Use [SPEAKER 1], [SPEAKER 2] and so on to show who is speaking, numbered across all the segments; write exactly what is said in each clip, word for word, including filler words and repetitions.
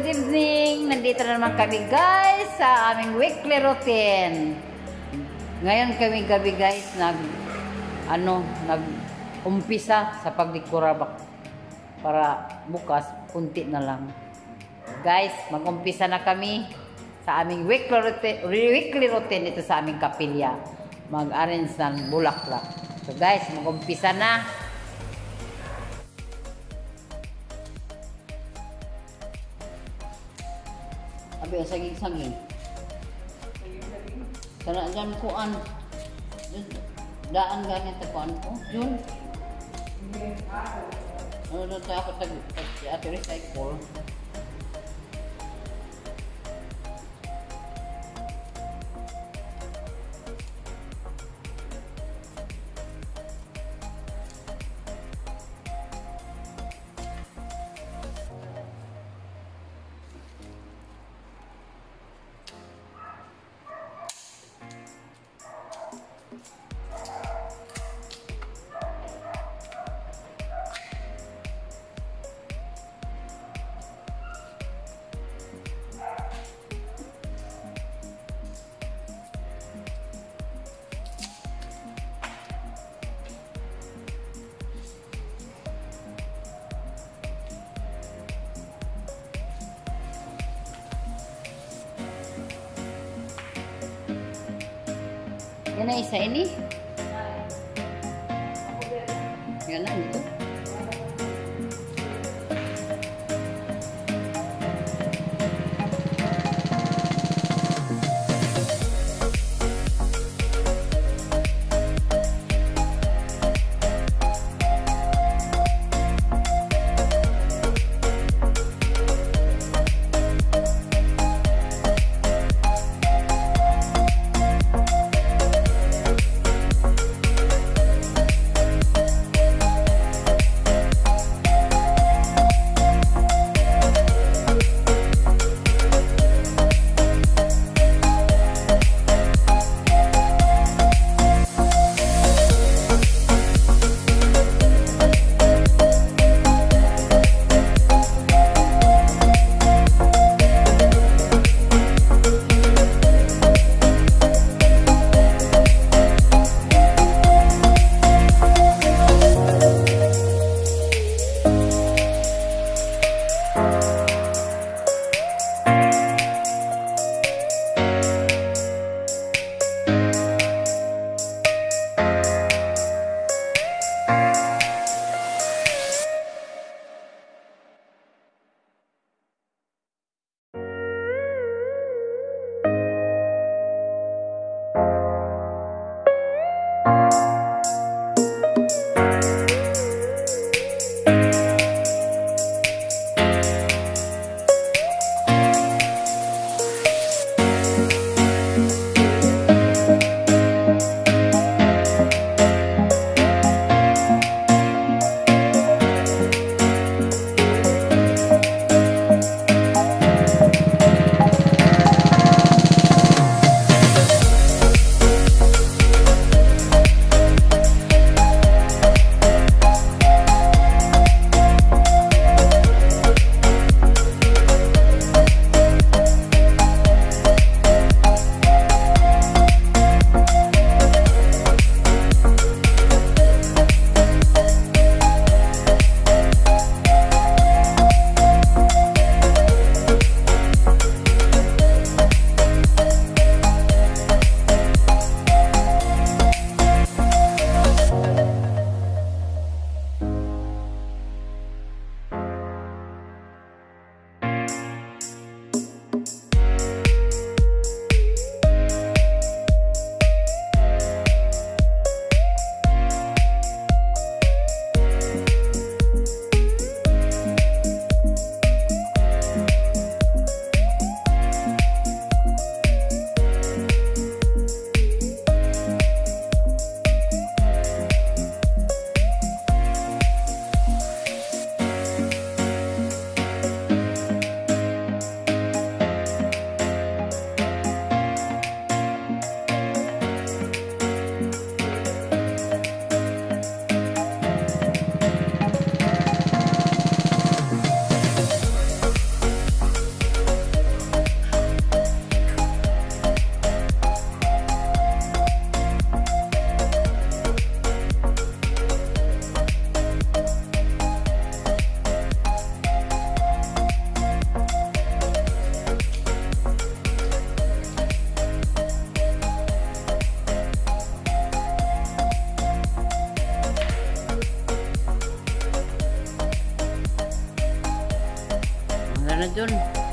[SPEAKER 1] good evening. Nandito na naman kami guys sa aming weekly routine. Ngayon kami gabi guys nag ano nag umpisa sa pagdekora para bukas kunti na lang. Guys, mag-umpisa na kami sa aming weekly routine, weekly routine dito sa aming kapilya. Mag-arrange ng bulaklak. So guys, mag-umpisa na. Abi, saging-saging. Sana dyan kuan. Daan ganyan ta kuan ko. Yun. Ano na tayo ako tag recycle. Yan na isa ini. Yan na ito. doon.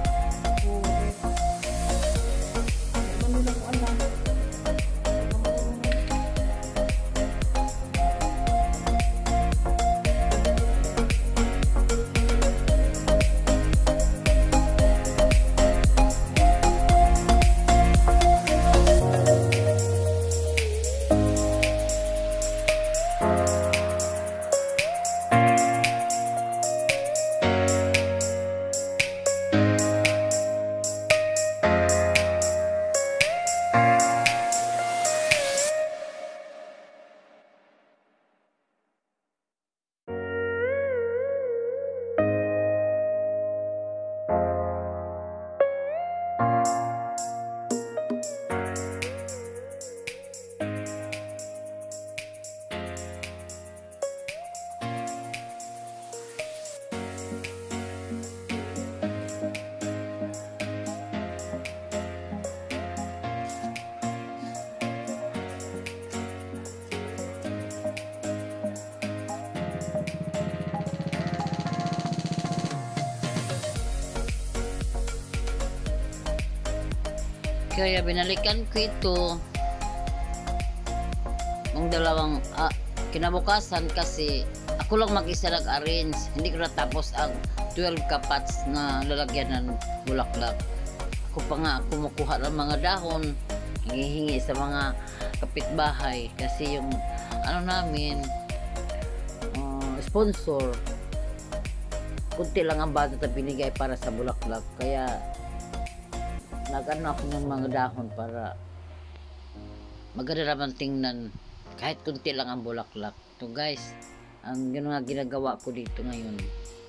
[SPEAKER 1] Kaya binalikan ko ito ng dalawang ah, kinabukasan kasi ako lang mag-isa nag-arrange. Hindi ko natapos ang twelve kapats na lalagyan ng bulaklak. Ako pa nga kumukuha ng mga dahon, hihingi sa mga kapitbahay kasi yung ano namin uh, sponsor kunti lang ang budget na binigay para sa bulaklak. Kaya nag-ano ako ng mga dahon para maganda naman tingnan kahit kunti lang ang bulaklak. So guys, ang yun nga ginagawa ko dito ngayon.